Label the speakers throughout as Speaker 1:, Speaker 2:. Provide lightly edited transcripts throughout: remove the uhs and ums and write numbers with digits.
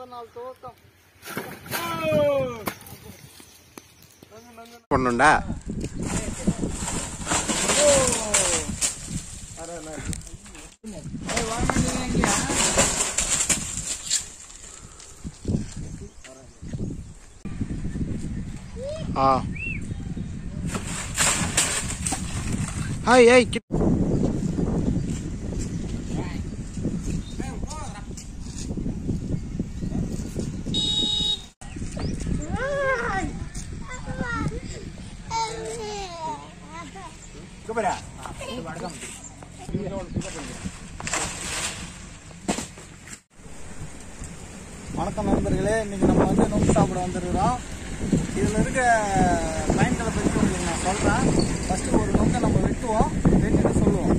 Speaker 1: பொண்ணுண்டா hi hi
Speaker 2: வணக்கம் நண்பர்களே, இன்னைக்கு நம்ம வந்து நொங்கு சாப்பிட வந்துருக்கிறோம். இதில் இருக்க பயன்களை பற்றி உங்களுக்கு நான் சொல்கிறேன். ஃபஸ்ட்டு ஒரு நொங்கை நம்ம வெட்டுவோம், வெட்டிட்டு சொல்லுவோம்.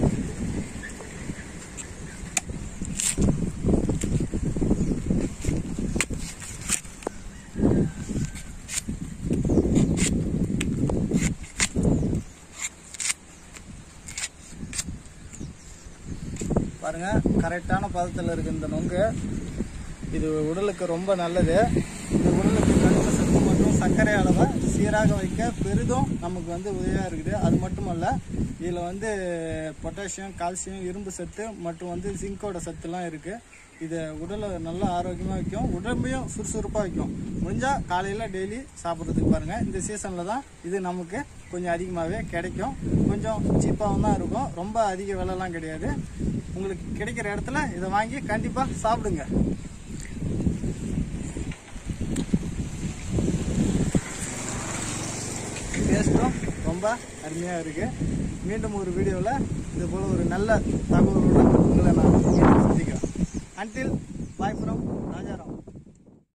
Speaker 2: பாருங்கள், கரெக்டான பதத்தில் இருக்குது இந்த நொங்கு. இது உடலுக்கு ரொம்ப நல்லது. இந்த உடலுக்கு கழிவு சத்து மற்றும் சர்க்கரை அளவை சீராக வைக்க பெரிதும் நமக்கு வந்து உதவியாக இருக்குது. அது மட்டுமல்ல, இதில் வந்து பொட்டாசியம், கால்சியம், இரும்பு சத்து மற்றும் வந்து ஜிங்கோட சத்துலாம் இருக்குது. இது உடலை நல்லா ஆரோக்கியமாக வைக்கும், உடம்பையும் சுறுசுறுப்பாக வைக்கும். முடிஞ்சால் காலையில் டெய்லி சாப்பிட்றதுக்கு பாருங்கள். இந்த சீசனில் தான் இது நமக்கு கொஞ்சம் அதிகமாகவே கிடைக்கும். கொஞ்சம் சீப்பாகவும் தான் இருக்கும், ரொம்ப அதிக விலைலாம் கிடையாது. உங்களுக்கு கிடைக்கிற இடத்துல இதை வாங்கி கண்டிப்பாக சாப்பிடுங்க. டேஸ்ட்டும் ரொம்ப அருமையாக இருக்குது. மீண்டும் ஒரு வீடியோவில் இது போல் ஒரு நல்ல தகவலுடன் உங்களை நான் சந்திக்கிறேன். Until bye from Rajaram.